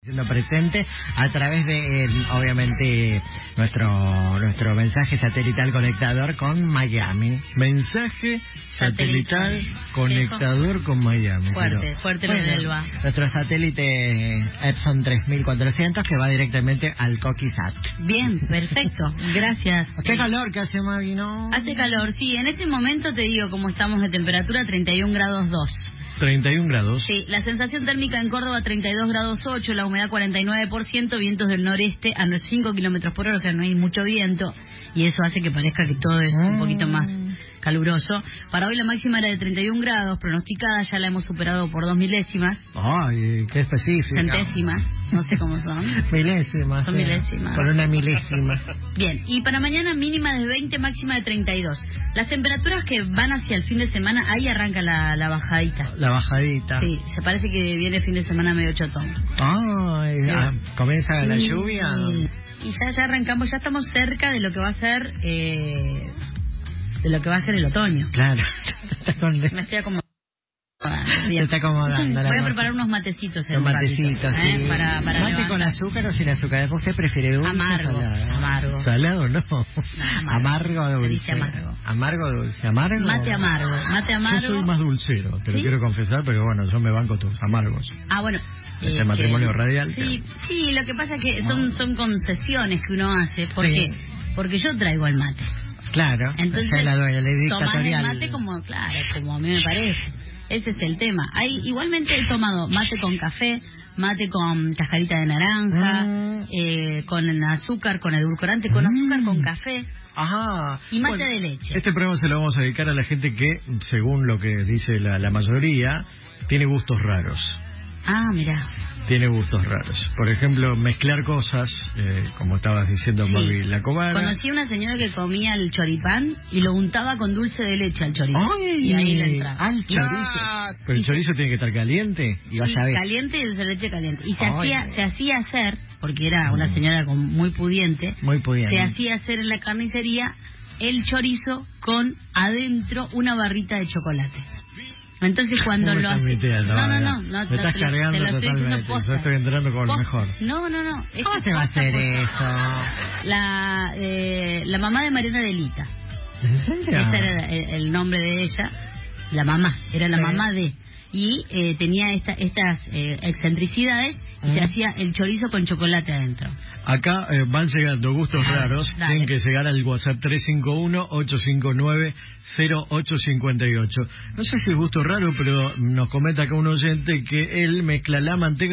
Siendo presente a través de, obviamente, nuestro mensaje satelital conectador con Miami. Mensaje satelital conectador con Miami. Fuerte lo del Elba. Nuestro satélite Epson 3400 que va directamente al Coquisat. Bien, perfecto. Gracias. Qué calor que hace, Maggie, ¿no? Hace calor, sí. En este momento te digo cómo estamos de temperatura, 31 grados 2. 31 grados. Sí, la sensación térmica en Córdoba 32 grados 8, la humedad 49%, vientos del noreste a 5 kilómetros por hora, o sea, no hay mucho viento, y eso hace que parezca que todo es un poquito más caluroso. Para hoy la máxima era de 31 grados, pronosticada, ya la hemos superado por 2 milésimas. Ay, qué específico. Centésimas, no sé cómo son. Milésimas. Son milésimas. Por una milésima. Bien, y para mañana mínima de 20, máxima de 32. Las temperaturas que van hacia el fin de semana, ahí arranca la bajadita. La bajadita. Sí, se parece que viene el fin de semana medio chotón. Ay, comienza la lluvia. Y ya arrancamos, ya estamos cerca de lo que va a ser el otoño. Claro. Me estoy acomodando. Se está acomodando. Voy a preparar unos matecitos. Los matecitos, sí. Para ¿Mate con azúcar o sin azúcar? ¿Usted prefiere dulce amargo, o salado? amargo. ¿Salado no? Amargo o dulce. Se dice amargo. ¿Amargo o dulce? ¿Amargo? Mate amargo. Yo soy más dulcero, te lo quiero confesar, pero bueno, yo me banco tus amargos. Ah, bueno. Este matrimonio radial. Sí, lo que pasa es que son concesiones que uno hace. ¿Por qué? Porque yo traigo el mate. Claro. Entonces, la tomás el mate como a mí me parece. Ese es el tema. Igualmente he tomado mate con café, mate con cascarita de naranja, con azúcar, con edulcorante, con azúcar, con café. Ajá. Y mate de leche. Este programa se lo vamos a dedicar a la gente que, según lo que dice la mayoría, tiene gustos raros. Ah, mira. Tiene gustos raros. Por ejemplo, mezclar cosas, como estabas diciendo, Mavi la Cobara. Conocí a una señora que comía el choripán y lo untaba con dulce de leche al choripán. ¡Ay! Y ahí le entraba. Al chorizo. Pero el chorizo tiene que estar caliente. Y vas a ver. Caliente y dulce de leche caliente. Y se hacía hacer, porque era una señora muy pudiente, se hacía hacer en la carnicería el chorizo con adentro una barrita de chocolate. Entonces cuando lo hace... No, me estás cargando totalmente. Yo estoy entrando con lo mejor. No. ¿Cómo se va a hacer eso? La mamá de Mariana Delita. ¿En serio? Ese era el nombre de ella. La mamá. Era la mamá de... Y tenía estas excentricidades y se hacía el chorizo con chocolate adentro. Acá van llegando gustos raros. Dale. Tienen que llegar al WhatsApp 351-859-0858. No sé si es gusto raro, pero nos comenta acá un oyente que él mezcla la manteca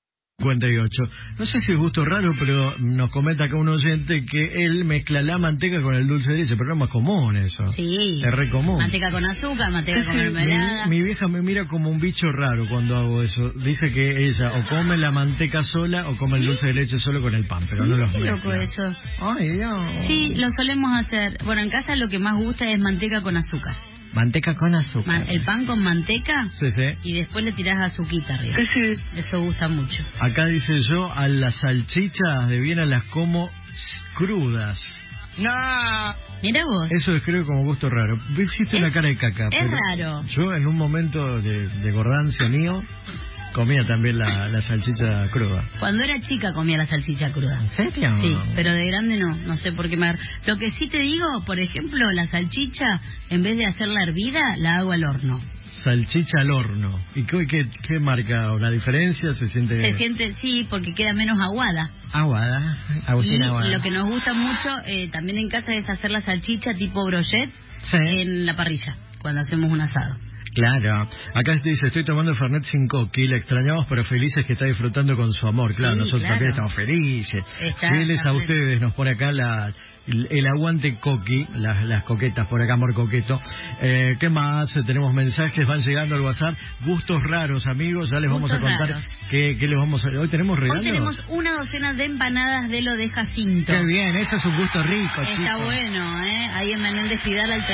58. No sé si es gusto raro, pero nos comenta acá un oyente que él mezcla la manteca con el dulce de leche, pero es más común eso. Sí. Es re común. Manteca con azúcar, manteca con mermelada. Mi vieja me mira como un bicho raro cuando hago eso. Dice que ella o come la manteca sola o come el dulce de leche solo con el pan, pero no los mezcla. Qué loco eso. Ay, Dios. Sí, lo solemos hacer. Bueno, en casa lo que más gusta es manteca con azúcar. Manteca con azúcar. El pan con manteca Sí. y después le tirás azuquita arriba. Sí. Eso gusta mucho. Acá dice yo, a las salchichas de Viena las como crudas. No. Mira vos. Eso describe como gusto raro. Hiciste una cara de caca. Es pero raro. Yo en un momento de gordancia mío comía también la salchicha cruda. Cuando era chica comía la salchicha cruda. ¿En serio? Sí, pero de grande no sé por qué me... Lo que sí te digo, por ejemplo, la salchicha, en vez de hacerla hervida, la hago al horno. Salchicha al horno. ¿Y qué marca la diferencia? ¿Se siente...? Sí, porque queda menos aguada. Aguada. Y aguada. lo que nos gusta mucho también en casa es hacer la salchicha tipo brochet en la parrilla, cuando hacemos un asado. Claro. Acá dice, estoy tomando Fernet sin coqui, la extrañamos pero felices que está disfrutando con su amor. Claro, Sí, nosotros claro. también estamos felices. Fieles a ustedes, nos pone acá el aguante coqui, las coquetas por acá, amor coqueto. ¿Qué más? Tenemos mensajes, van llegando al WhatsApp. Gustos raros, amigos, ya les vamos a contar qué les vamos a... ¿Hoy tenemos regalos? Hoy tenemos una docena de empanadas de lo de Jacinto. Qué bien, eso es un gusto rico, Está chicos. Bueno, ahí en Menéndez Pidal al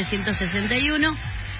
3761.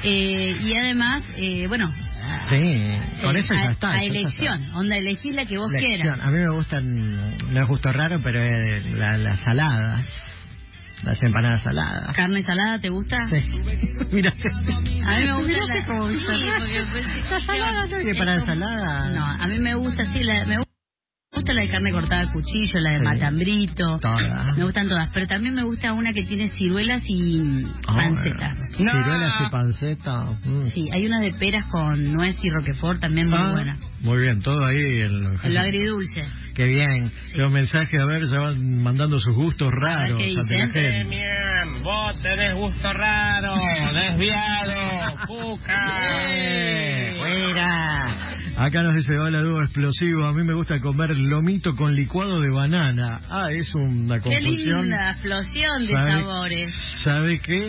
Y además, bueno... Sí, con eso ya está. A elección, onda, elegís la que vos quieras. A mí me gustan, no es gusto raro, pero las saladas. Las empanadas saladas. ¿Carne salada te gusta? Sí. Mira. A mí me gusta la... Sí, porque... ¿Salada no? ¿Y empanada salada? No, a mí me gusta, sí, me gusta gusta la de carne cortada a cuchillo, la de matambrito. Todas. Me gustan todas, pero también me gusta una que tiene ciruelas y panceta. Ciruelas y panceta. Sí, hay una de peras con nuez y roquefort, también muy buena. Muy bien, todo ahí El agridulce. Qué bien. Los mensajes, a ver, ya van mandando sus gustos raros ¿qué ante la dicen? gente. Bien, vos tenés gusto raro, desviado, cuca. ¡Fuera! Acá nos dice, hola, dúo explosivo, a mí me gusta comer lomito con licuado de banana. Es una Qué confusión. linda explosión de sabores. ¿Sabe qué?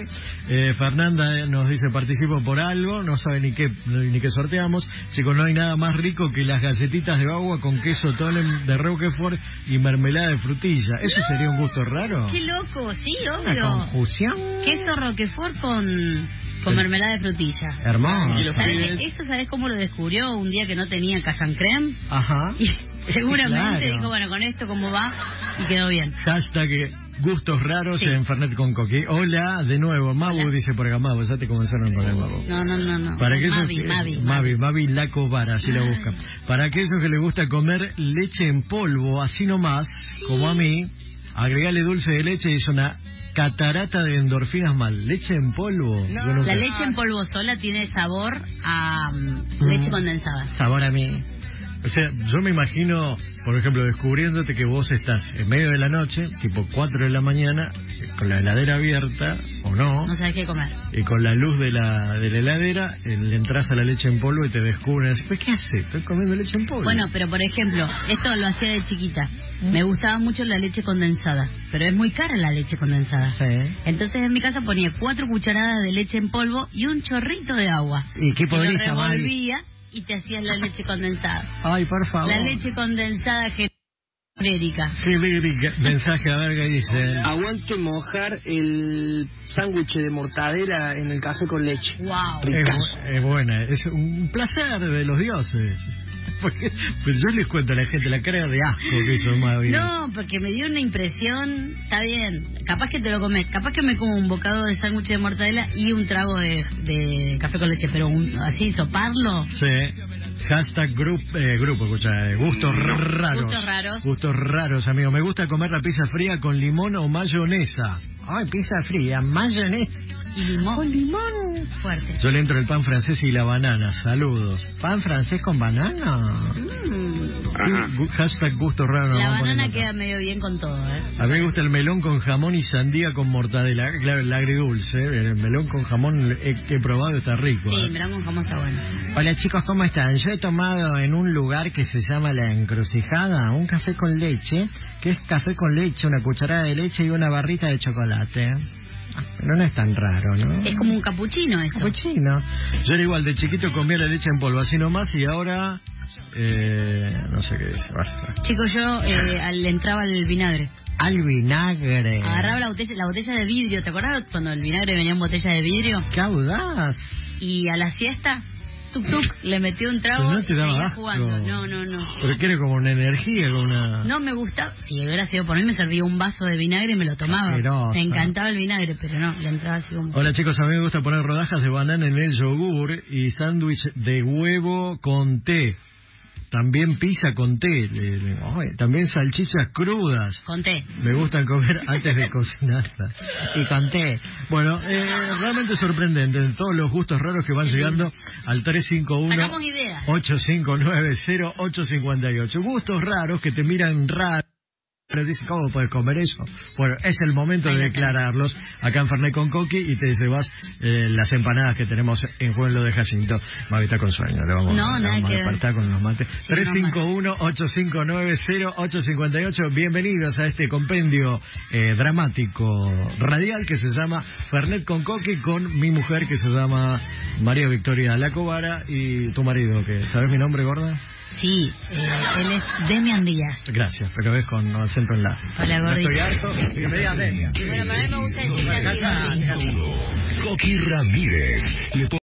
Fernanda nos dice, participo por algo, no sabe ni qué sorteamos. Chicos, no hay nada más rico que las galletitas de agua con queso Tolem de Roquefort y mermelada de frutilla. ¿Eso sería un gusto raro? Qué loco, sí, Una obvio. confusión. Queso Roquefort con mermelada de frutilla. Hermoso. Eso sabés cómo lo descubrió un día que no tenía casan creme. Ajá. Y seguramente Claro. dijo, bueno, con esto cómo va, y quedó bien. Hashtag gustos raros Sí. en Fernet con Coqui. Hola, de nuevo, Mabu Hola. dice por acá, Mabu, ya te comenzaron con el Mabu. No. Para aquellos Mavi. Lacobar, así la busca. Para aquellos que les gusta comer leche en polvo, así nomás, como a mí, agregale dulce de leche y es una catarata de endorfinas mal. Leche en polvo. Yo nunca- La leche en polvo sola tiene sabor a leche condensada. Sabor a mí. O sea, yo me imagino, por ejemplo, descubriéndote que vos estás en medio de la noche, tipo 4 de la mañana, con la heladera abierta, o no, No sabes qué comer. y con la luz de la heladera, le entras a la leche en polvo y te descubren, así, ¿pero qué haces? Estoy comiendo leche en polvo. Bueno, pero por ejemplo, esto lo hacía de chiquita. Me gustaba mucho la leche condensada, pero es muy cara la leche condensada. Sí. Entonces en mi casa ponía 4 cucharadas de leche en polvo y un chorrito de agua. ¿Y qué lo podría llamar? revolvía y te hacías la leche condensada. Ay, por favor. La leche condensada genérica. Mensaje, a ver qué dice. Aguante mojar el sándwich de mortadela en el café con leche. Wow. Es buena, es un placer de los dioses. Porque, pues yo les cuento a la gente la cara de asco que hizo Mavi. No, porque me dio una impresión, está bien, capaz que te lo comes, capaz que me como un bocado de sándwich de mortadela y un trago de café con leche, pero así, soparlo. Sí. Hashtag grupo, escucha, gustos raros. Gustos raros. Gustos raros, amigo. Me gusta comer la pizza fría con limón o mayonesa. Ay, pizza fría, mayonesa. Y limón. Con limón. Fuerte. Yo le entro el pan francés y la banana. Saludos. ¿Pan francés con banana? Hashtag gustos raros. La vamos banana poniendo queda acá. medio bien con todo, ¿eh? A mí me gusta el melón con jamón y sandía con mortadela. Claro, el agridulce. El melón con jamón he probado, está rico. Sí, mirá con jamón está bueno. Hola chicos, ¿cómo están? Yo he tomado en un lugar que se llama La Encrucijada un café con leche, que es café con leche, una cucharada de leche y una barrita de chocolate. Pero no es tan raro, ¿no? Es como un capuchino eso. Capuchino. Yo era igual, de chiquito comía la leche en polvo, así nomás, y ahora... no sé qué dice. Basta. Chicos, yo le entraba el vinagre. Al vinagre. Agarraba la botella de vidrio, ¿te acordás cuando el vinagre venía en botella de vidrio? ¡Qué audaz! Y a la siesta, tuk tuk, le metí un trago Pero no y te daba seguía asco. jugando. No. Pero quiere como una energía, como una... No me gustaba. Si hubiera sido por mí, me servía un vaso de vinagre y me lo tomaba. Asquerosa. Me encantaba el vinagre, pero no, le entraba así como... Hola chicos, a mí me gusta poner rodajas de banana en el yogur y sándwich de huevo con té. También pizza con té. También salchichas crudas. Conté. Me gustan comer antes de cocinarlas. Y con té. Bueno, realmente sorprendente todos los gustos raros que van llegando al 351 Sacamos ideas. 859-0858. Gustos raros que te miran raro. Pero dice, ¿cómo puedes comer eso? Bueno, es el momento de declararlos acá en Fernet con Coqui y te llevas las empanadas que tenemos en Juan de Jacinto. Mavi está con sueño, le vamos a despertar con los mates. 351-859-0858. Bienvenidos a este compendio dramático radial que se llama Fernet con Coqui, con mi mujer que se llama María Victoria Lacobara y tu marido, que ¿sabes mi nombre, gorda? Sí, él es Demian Díaz. Gracias, pero es con acento en la. Hola, gordito. Estoy harto. Bienvenida, Demian. Bueno, para mí me gusta decir así. Coqui Ramírez.